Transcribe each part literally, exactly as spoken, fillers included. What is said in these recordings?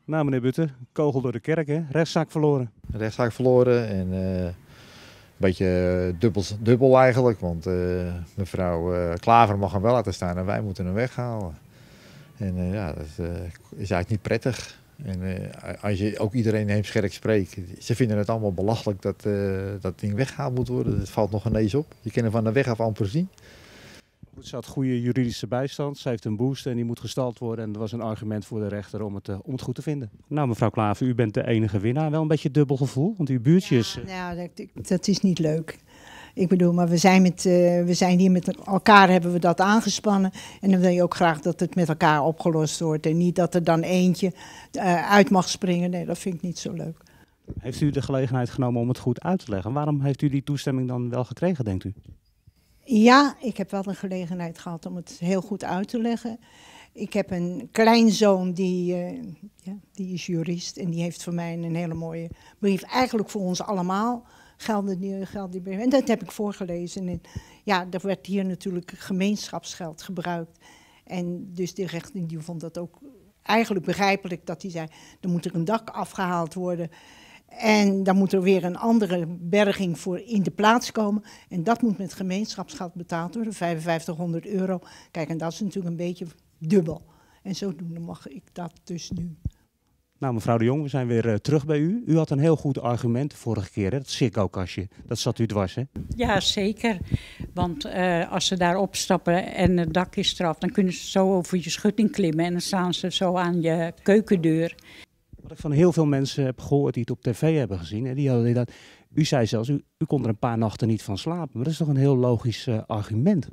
Nou, meneer Butte, kogel door de kerk, hè? Rechtszaak verloren. Rechtszaak verloren en uh, een beetje dubbel, dubbel eigenlijk. Want uh, mevrouw uh, Klaver mag hem wel laten staan en wij moeten hem weghalen. En uh, ja, dat uh, is eigenlijk niet prettig. En uh, als je ook iedereen Heemskerk spreekt, ze vinden het allemaal belachelijk dat uh, dat ding weggehaald moet worden. Het valt nog ineens op. Je kan hem van de weg af amper zien. Ze had goede juridische bijstand, ze heeft een boost en die moet gestald worden. En dat was een argument voor de rechter om het, uh, om het goed te vinden. Nou, mevrouw Klaver, u bent de enige winnaar. Wel een beetje dubbel gevoel, want uw buurtje is... Uh... Ja, nou, dat, dat is niet leuk. Ik bedoel, maar we zijn, met, uh, we zijn hier met elkaar, hebben we dat aangespannen. En dan wil je ook graag dat het met elkaar opgelost wordt. En niet dat er dan eentje uh, uit mag springen. Nee, dat vind ik niet zo leuk. Heeft u de gelegenheid genomen om het goed uit te leggen? Waarom heeft u die toestemming dan wel gekregen, denkt u? Ja, ik heb wel een gelegenheid gehad om het heel goed uit te leggen. Ik heb een kleinzoon die, uh, ja, die is jurist en die heeft voor mij een hele mooie brief. Eigenlijk voor ons allemaal gelden die, gelden die brief. En dat heb ik voorgelezen. En ja, er werd hier natuurlijk gemeenschapsgeld gebruikt. En dus de rechter die vond dat ook eigenlijk begrijpelijk dat hij zei, er moet er een dak afgehaald worden. En dan moet er weer een andere berging voor in de plaats komen. En dat moet met gemeenschapsgeld betaald worden, vijfenvijftighonderd euro. Kijk, en dat is natuurlijk een beetje dubbel. En zodoende mag ik dat dus nu. Nou, mevrouw de Jong, we zijn weer uh, terug bij u. U had een heel goed argument de vorige keer, hè? Dat Sikko-kastje. Dat zat u dwars, hè? Ja, zeker. Want uh, als ze daar opstappen en het dak is eraf, dan kunnen ze zo over je schutting klimmen. En dan staan ze zo aan je keukendeur. Wat ik van heel veel mensen heb gehoord die het op tv hebben gezien. Hè, die hadden dat, u zei zelfs, u, u kon er een paar nachten niet van slapen. Maar dat is toch een heel logisch uh, argument?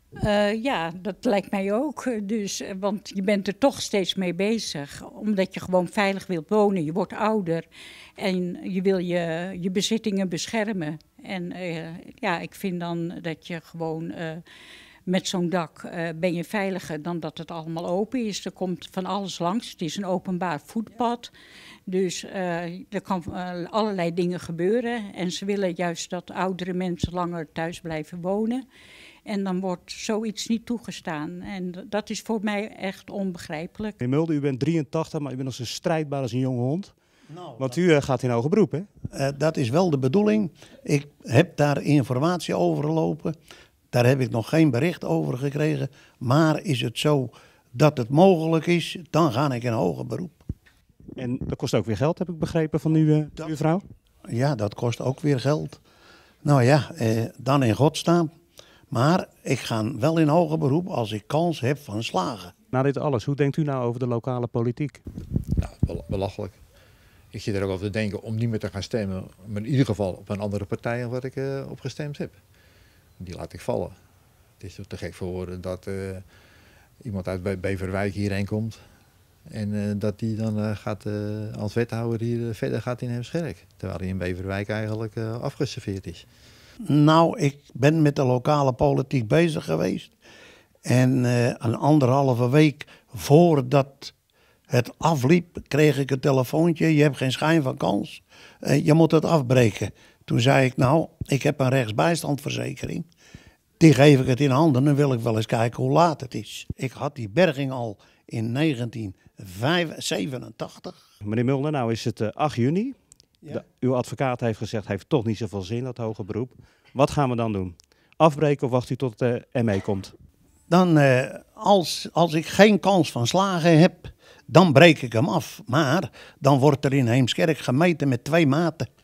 Uh, ja, dat lijkt mij ook. Dus, want je bent er toch steeds mee bezig. Omdat je gewoon veilig wilt wonen. Je wordt ouder en je wil je, je bezittingen beschermen. En uh, ja, ik vind dan dat je gewoon... Uh, Met zo'n dak uh, ben je veiliger dan dat het allemaal open is. Er komt van alles langs. Het is een openbaar voetpad. Dus uh, er kan uh, allerlei dingen gebeuren. En ze willen juist dat oudere mensen langer thuis blijven wonen. En dan wordt zoiets niet toegestaan. En dat is voor mij echt onbegrijpelijk. Meneer Mulder, u bent drieëntachtig, maar u bent nog zo strijdbaar als een jonge hond. Nou, Want u uh, gaat in hoger beroep, hè? Uh, dat is wel de bedoeling. Ik heb daar informatie over gelopen. Daar heb ik nog geen bericht over gekregen. Maar is het zo dat het mogelijk is, dan ga ik in hoger beroep. En dat kost ook weer geld, heb ik begrepen van uw, uh, dat, uw vrouw? Ja, dat kost ook weer geld. Nou ja, eh, dan in godsnaam. Maar ik ga wel in hoger beroep als ik kans heb van slagen. Na dit alles, hoe denkt u nou over de lokale politiek? Nou, belachelijk. Ik zit er ook over te denken om niet meer te gaan stemmen. Maar in ieder geval op een andere partij dan wat ik uh, op gestemd heb. Die laat ik vallen. Het is te gek voor woorden dat uh, iemand uit Beverwijk hierheen komt. En uh, dat die dan uh, gaat, uh, als wethouder hier uh, verder gaat in Heemskerk. Terwijl hij in Beverwijk eigenlijk uh, afgeserveerd is. Nou, ik ben met de lokale politiek bezig geweest. En uh, een anderhalve week voordat het afliep, kreeg ik een telefoontje. Je hebt geen schijn van kans. Uh, je moet het afbreken. Toen zei ik, nou, ik heb een rechtsbijstandverzekering. Die geef ik het in handen, dan wil ik wel eens kijken hoe laat het is. Ik had die berging al in negentien zevenentachtig. Meneer Mulder, nou is het uh, acht juni. Ja. De, uw advocaat heeft gezegd, heeft toch niet zoveel zin, dat hoger beroep. Wat gaan we dan doen? Afbreken of wacht u tot de M E komt? Dan, uh, als, als ik geen kans van slagen heb, dan breek ik hem af. Maar dan wordt er in Heemskerk gemeten met twee maten.